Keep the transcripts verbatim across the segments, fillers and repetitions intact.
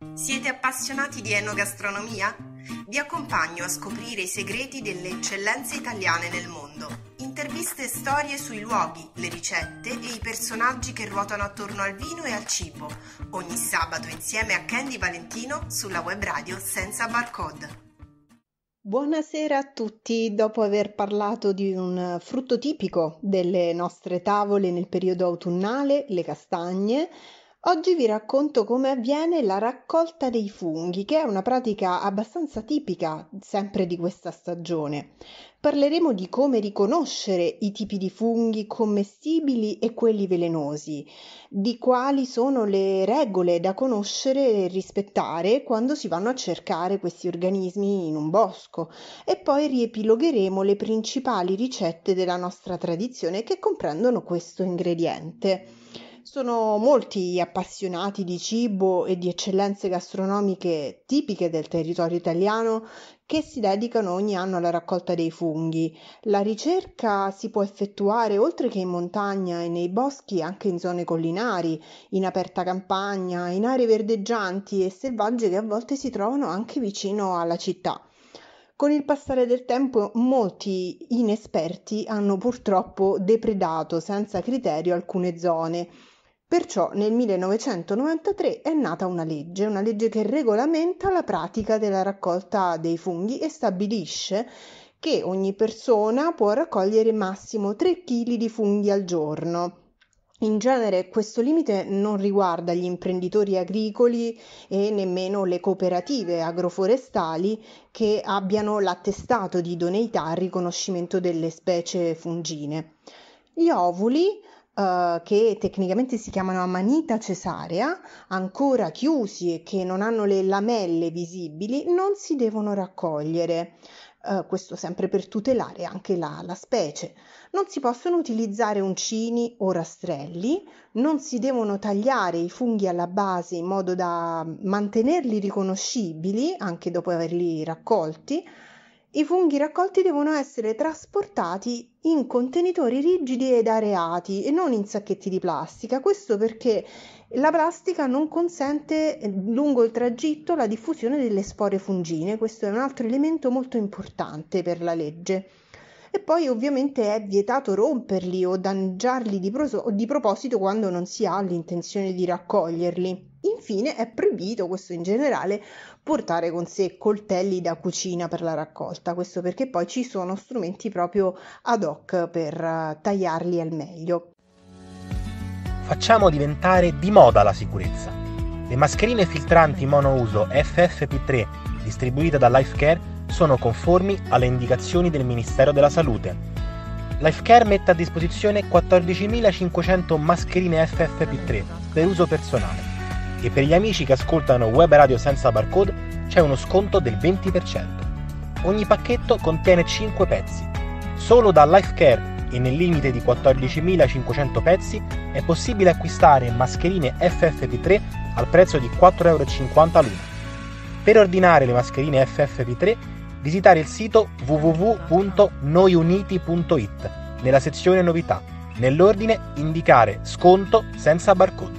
Siete appassionati di enogastronomia? Vi accompagno a scoprire i segreti delle eccellenze italiane nel mondo. Interviste e storie sui luoghi, le ricette e i personaggi che ruotano attorno al vino e al cibo. Ogni sabato insieme a Candy Valentino sulla web radio Senza Barcode. Buonasera a tutti. Dopo aver parlato di un frutto tipico delle nostre tavole nel periodo autunnale, le castagne, oggi vi racconto come avviene la raccolta dei funghi, che è una pratica abbastanza tipica sempre di questa stagione. Parleremo di come riconoscere i tipi di funghi commestibili e quelli velenosi, di quali sono le regole da conoscere e rispettare quando si vanno a cercare questi organismi in un bosco, e poi riepilogheremo le principali ricette della nostra tradizione che comprendono questo ingrediente. Sono molti appassionati di cibo e di eccellenze gastronomiche tipiche del territorio italiano che si dedicano ogni anno alla raccolta dei funghi. La ricerca si può effettuare oltre che in montagna e nei boschi anche in zone collinari, in aperta campagna, in aree verdeggianti e selvagge che a volte si trovano anche vicino alla città. Con il passare del tempo molti inesperti hanno purtroppo depredato senza criterio alcune zone. Perciò nel millenovecentonovantatré è nata una legge, una legge che regolamenta la pratica della raccolta dei funghi e stabilisce che ogni persona può raccogliere massimo tre chili di funghi al giorno. In genere questo limite non riguarda gli imprenditori agricoli e nemmeno le cooperative agroforestali che abbiano l'attestato di idoneità al riconoscimento delle specie fungine. Gli ovuli, Uh, che tecnicamente si chiamano amanita cesarea, ancora chiusi e che non hanno le lamelle visibili, non si devono raccogliere. Uh, questo sempre per tutelare anche la, la specie. Non si possono utilizzare uncini o rastrelli, non si devono tagliare i funghi alla base in modo da mantenerli riconoscibili anche dopo averli raccolti. I funghi raccolti devono essere trasportati in contenitori rigidi ed areati e non in sacchetti di plastica. Questo perché la plastica non consente lungo il tragitto la diffusione delle spore fungine. Questo è un altro elemento molto importante per la legge. E poi ovviamente è vietato romperli o danneggiarli di, proso- di proposito quando non si ha l'intenzione di raccoglierli. Infine è proibito, questo in generale, portare con sé coltelli da cucina per la raccolta, questo perché poi ci sono strumenti proprio ad hoc per uh, tagliarli al meglio. Facciamo diventare di moda la sicurezza. Le mascherine filtranti monouso F F P tre distribuite da Lifecare sono conformi alle indicazioni del Ministero della Salute. Lifecare mette a disposizione quattordicimilacinquecento mascherine F F P tre per uso personale e per gli amici che ascoltano Web Radio Senza Barcode c'è uno sconto del venti per cento. Ogni pacchetto contiene cinque pezzi. Solo da Lifecare e nel limite di quattordicimilacinquecento pezzi è possibile acquistare mascherine F F P tre al prezzo di quattro virgola cinquanta euro l'una. Per ordinare le mascherine F F P tre visitare il sito w w w punto noiuniti punto i t nella sezione novità, nell'ordine indicare sconto senza barcode.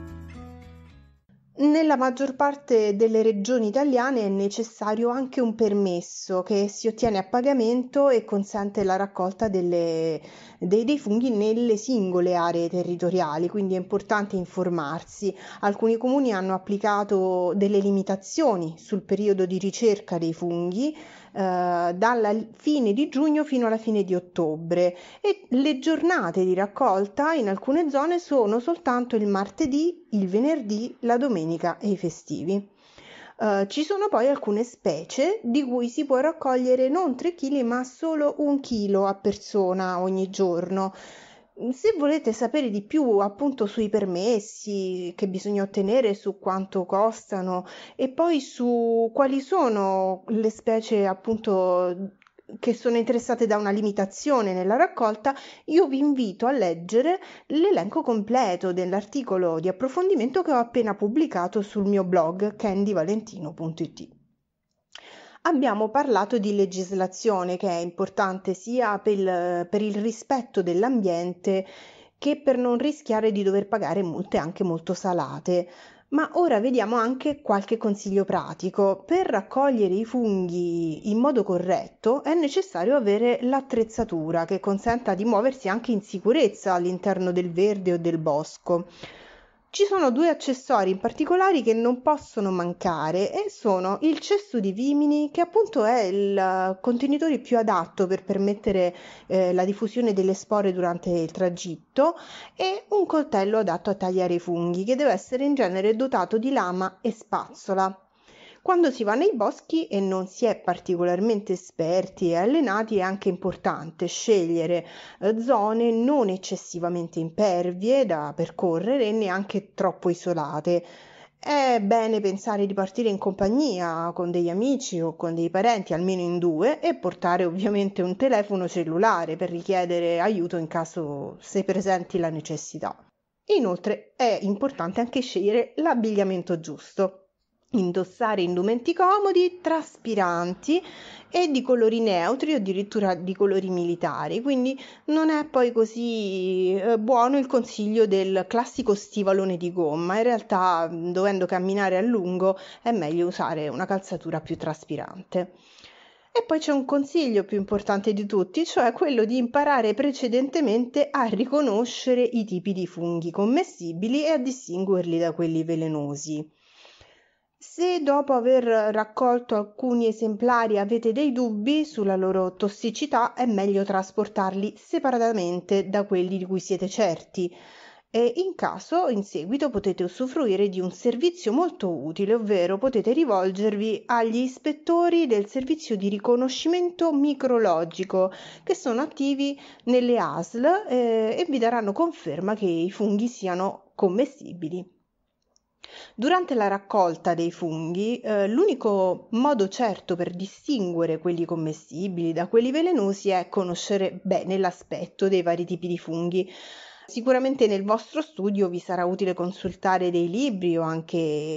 Nella maggior parte delle regioni italiane è necessario anche un permesso che si ottiene a pagamento e consente la raccolta delle, dei, dei funghi nelle singole aree territoriali, quindi è importante informarsi. Alcuni comuni hanno applicato delle limitazioni sul periodo di ricerca dei funghi eh, dalla fine di giugno fino alla fine di ottobre, e le giornate di raccolta in alcune zone sono soltanto il martedì, il venerdì, la domenica e i festivi. Uh, ci sono poi alcune specie di cui si può raccogliere non tre chili ma solo un chilo a persona ogni giorno. Se volete sapere di più appunto sui permessi che bisogna ottenere, su quanto costano e poi su quali sono le specie appunto che sono interessate da una limitazione nella raccolta, io vi invito a leggere l'elenco completo dell'articolo di approfondimento che ho appena pubblicato sul mio blog candy valentino punto i t. Abbiamo parlato di legislazione, che è importante sia per il, per il rispetto dell'ambiente che per non rischiare di dover pagare multe anche molto salate. Ma ora vediamo anche qualche consiglio pratico. Per raccogliere i funghi in modo corretto è necessario avere l'attrezzatura che consenta di muoversi anche in sicurezza all'interno del verde o del bosco. Ci sono due accessori in particolare che non possono mancare e sono il cesto di vimini, che appunto è il contenitore più adatto per permettere eh, la diffusione delle spore durante il tragitto, e un coltello adatto a tagliare i funghi, che deve essere in genere dotato di lama e spazzola. Quando si va nei boschi e non si è particolarmente esperti e allenati, è anche importante scegliere eh, zone non eccessivamente impervie da percorrere e neanche troppo isolate. È bene pensare di partire in compagnia con degli amici o con dei parenti, almeno in due, e portare ovviamente un telefono cellulare per richiedere aiuto in caso se presenti la necessità. Inoltre è importante anche scegliere l'abbigliamento giusto. Indossare indumenti comodi, traspiranti e di colori neutri o addirittura di colori militari, quindi non è poi così eh, buono il consiglio del classico stivalone di gomma. In realtà, dovendo camminare a lungo, è meglio usare una calzatura più traspirante. E poi c'è un consiglio più importante di tutti, cioè quello di imparare precedentemente a riconoscere i tipi di funghi commestibili e a distinguerli da quelli velenosi. Se dopo aver raccolto alcuni esemplari avete dei dubbi sulla loro tossicità, è meglio trasportarli separatamente da quelli di cui siete certi. E in caso, in seguito, potete usufruire di un servizio molto utile, ovvero potete rivolgervi agli ispettori del servizio di riconoscimento micrologico, che sono attivi nelle A S L eh, e vi daranno conferma che i funghi siano commestibili. Durante la raccolta dei funghi, eh, l'unico modo certo per distinguere quelli commestibili da quelli velenosi è conoscere bene l'aspetto dei vari tipi di funghi. Sicuramente nel vostro studio vi sarà utile consultare dei libri o anche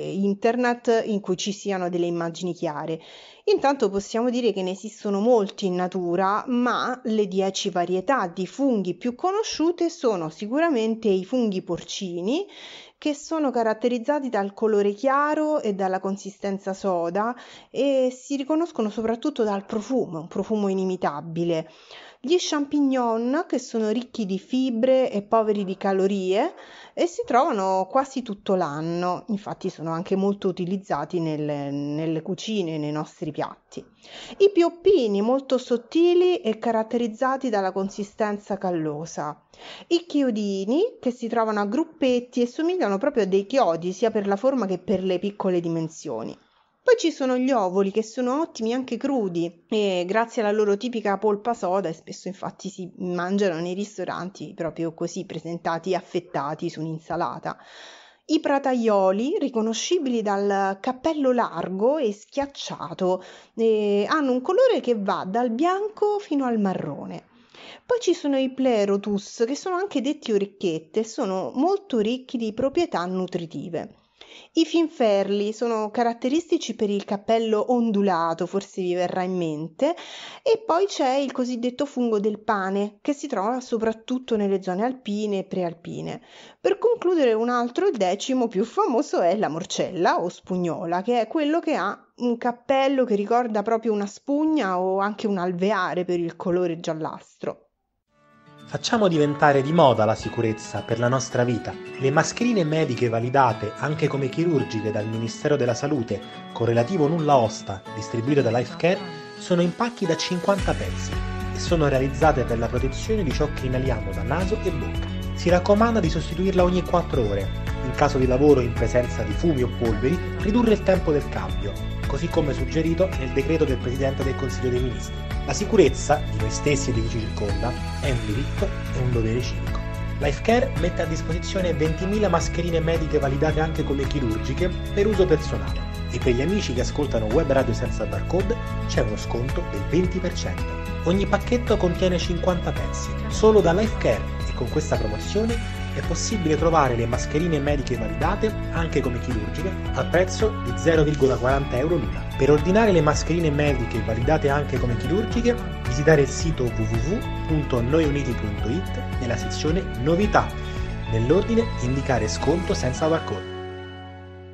internet in cui ci siano delle immagini chiare. Intanto possiamo dire che ne esistono molti in natura, ma le dieci varietà di funghi più conosciute sono sicuramente i funghi porcini, che sono caratterizzati dal colore chiaro e dalla consistenza soda e si riconoscono soprattutto dal profumo, un profumo inimitabile. Gli champignon, che sono ricchi di fibre e poveri di calorie e si trovano quasi tutto l'anno, infatti sono anche molto utilizzati nelle, nelle cucine, nei nostri piatti. I pioppini, molto sottili e caratterizzati dalla consistenza callosa. I chiodini, che si trovano a gruppetti e somigliano proprio a dei chiodi sia per la forma che per le piccole dimensioni. Poi ci sono gli ovoli, che sono ottimi anche crudi e grazie alla loro tipica polpa soda, e spesso infatti si mangiano nei ristoranti proprio così presentati, affettati su un'insalata. I prataioli, riconoscibili dal cappello largo e schiacciato, e hanno un colore che va dal bianco fino al marrone. Poi ci sono i Pleurotus, che sono anche detti orecchiette e sono molto ricchi di proprietà nutritive. I finferli sono caratteristici per il cappello ondulato, forse vi verrà in mente, e poi c'è il cosiddetto fungo del pane, che si trova soprattutto nelle zone alpine e prealpine. Per concludere, un altro, il decimo più famoso, è la morcella o spugnola, che è quello che ha un cappello che ricorda proprio una spugna o anche un alveare per il colore giallastro. Facciamo diventare di moda la sicurezza per la nostra vita. Le mascherine mediche validate anche come chirurgiche dal Ministero della Salute con relativo nulla osta distribuite da Lifecare sono in pacchi da cinquanta pezzi e sono realizzate per la protezione di ciò che inaliamo da naso e bocca. Si raccomanda di sostituirla ogni quattro ore. In caso di lavoro in presenza di fumi o polveri, ridurre il tempo del cambio, così come suggerito nel decreto del Presidente del Consiglio dei Ministri. La sicurezza di noi stessi e di chi ci circonda è un diritto e un dovere civico. Lifecare mette a disposizione ventimila mascherine mediche validate anche come chirurgiche per uso personale e per gli amici che ascoltano Web Radio senza barcode c'è uno sconto del venti per cento. Ogni pacchetto contiene cinquanta pezzi, solo da Lifecare, e con questa promozione è possibile trovare le mascherine mediche validate anche come chirurgiche al prezzo di zero virgola quaranta euro l'una. Per ordinare le mascherine mediche validate anche come chirurgiche, visitare il sito w w w punto noiuniti punto i t nella sezione novità, nell'ordine indicare sconto senza barcode.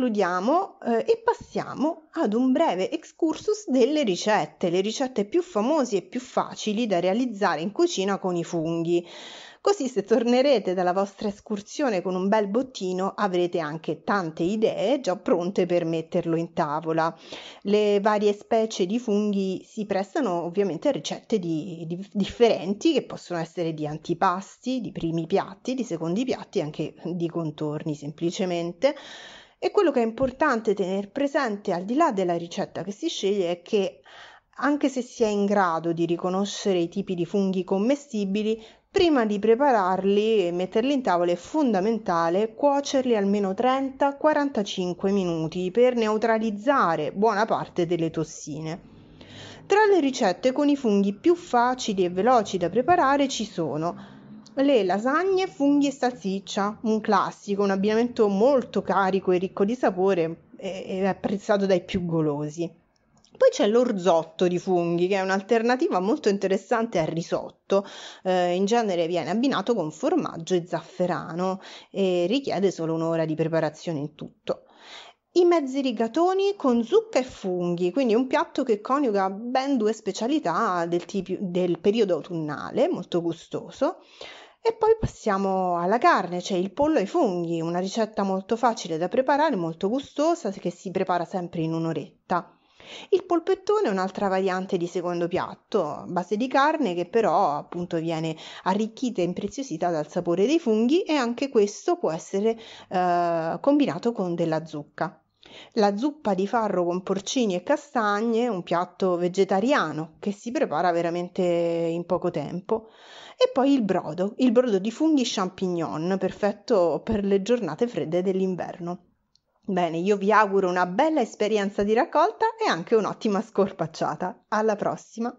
concludiamo eh, e passiamo ad un breve excursus delle ricette, le ricette più famose e più facili da realizzare in cucina con i funghi. Così se tornerete dalla vostra escursione con un bel bottino avrete anche tante idee già pronte per metterlo in tavola. Le varie specie di funghi si prestano ovviamente a ricette di, di, differenti che possono essere di antipasti, di primi piatti, di secondi piatti e anche di contorni semplicemente. E quello che è importante tenere presente al di là della ricetta che si sceglie è che anche se si è in grado di riconoscere i tipi di funghi commestibili, prima di prepararli e metterli in tavola è fondamentale cuocerli almeno trenta quarantacinque minuti per neutralizzare buona parte delle tossine. Tra le ricette con i funghi più facili e veloci da preparare ci sono le lasagne, funghi e salsiccia, un classico, un abbinamento molto carico e ricco di sapore e apprezzato dai più golosi. Poi c'è l'orzotto di funghi, che è un'alternativa molto interessante al risotto. Eh, in genere viene abbinato con formaggio e zafferano e richiede solo un'ora di preparazione in tutto. I mezzi rigatoni con zucca e funghi, quindi un piatto che coniuga ben due specialità del, tipo, del periodo autunnale, molto gustoso. E poi passiamo alla carne, c'è il pollo ai funghi, una ricetta molto facile da preparare, molto gustosa, che si prepara sempre in un'oretta. Il polpettone è un'altra variante di secondo piatto, a base di carne che però appunto viene arricchita e impreziosita dal sapore dei funghi e anche questo può essere eh, combinato con della zucca. La zuppa di farro con porcini e castagne, un piatto vegetariano che si prepara veramente in poco tempo. E poi il brodo, il brodo di funghi champignon, perfetto per le giornate fredde dell'inverno. Bene, io vi auguro una bella esperienza di raccolta e anche un'ottima scorpacciata. Alla prossima!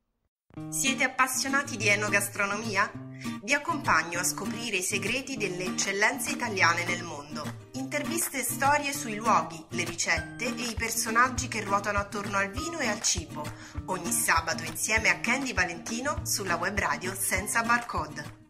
Siete appassionati di enogastronomia? Vi accompagno a scoprire i segreti delle eccellenze italiane nel mondo. Interviste e storie sui luoghi, le ricette e i personaggi che ruotano attorno al vino e al cibo. Ogni sabato insieme a Candy Valentino sulla web radio Senza Barcode.